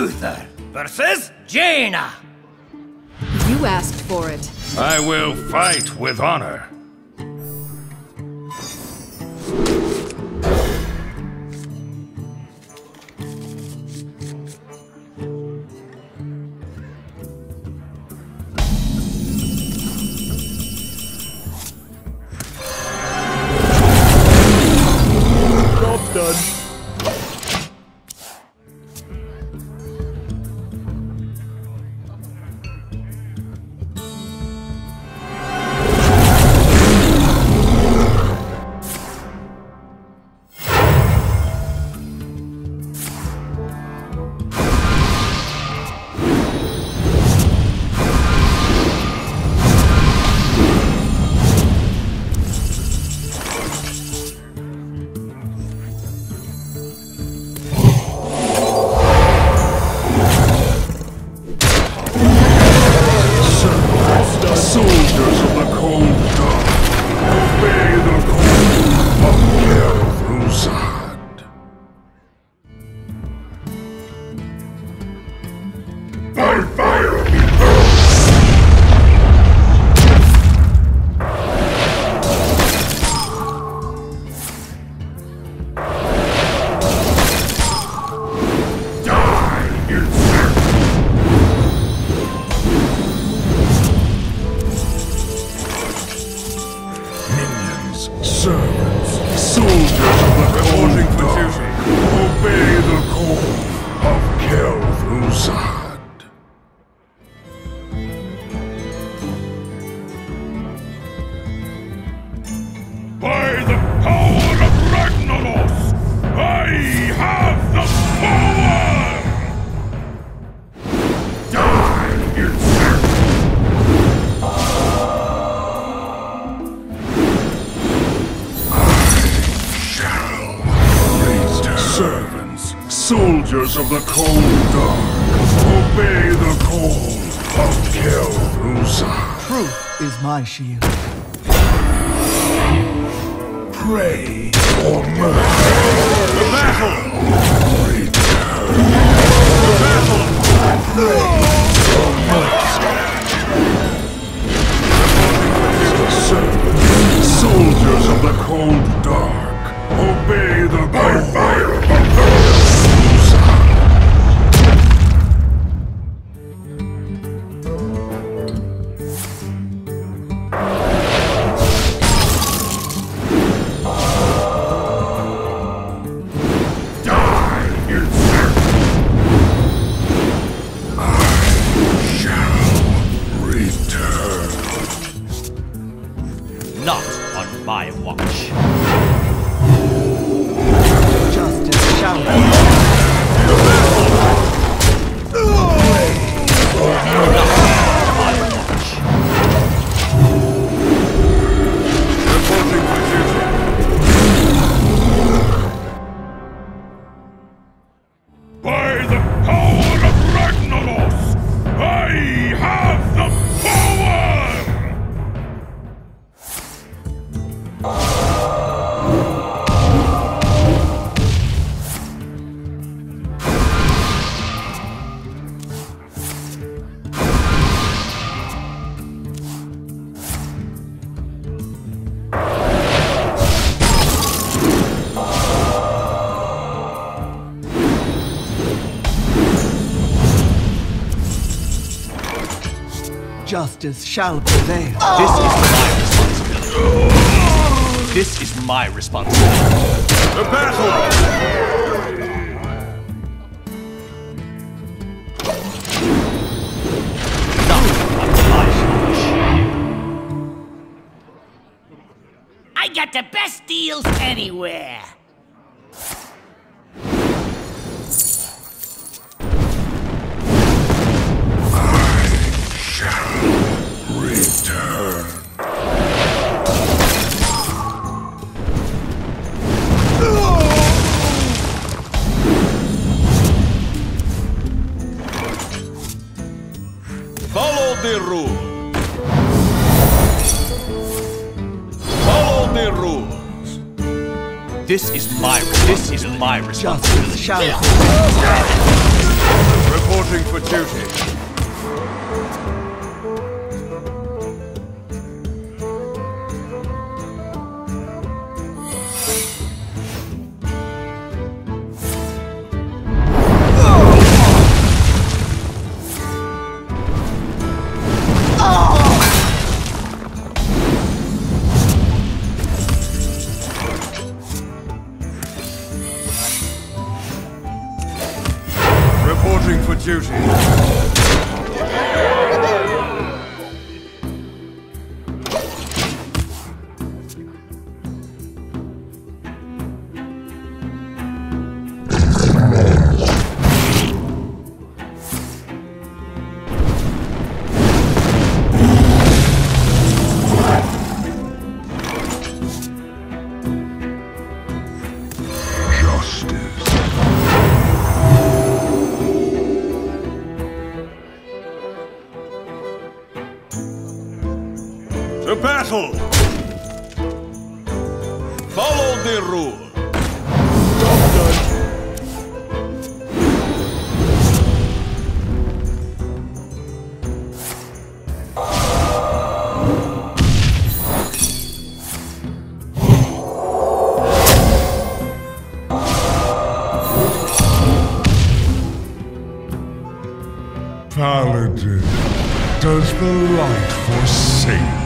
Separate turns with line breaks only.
Luther versus Jaina.
You asked for it.
I will fight with honor.
Job done.
Soldiers of the cold dark, obey the call of Kel'Thuzad.
Truth is my shield.
Pray for mercy. The battle! Return. The battle! Pray for mercy. Soldiers of the cold dark, obey the call. Fire of Kel'Thuzad.
Not on my watch.
Justice shall be.
By the power of Ragnaros, I have the power!
Justice shall prevail.
This is my responsibility.
The battle!
I got the best deals anywhere.
Return.
Follow the rule. Follow the rules.
This is my responsibility.
Justice shall prevail.
Reporting for duty.
To battle! Follow the rule.
Job done.
Paladin, does the light forsake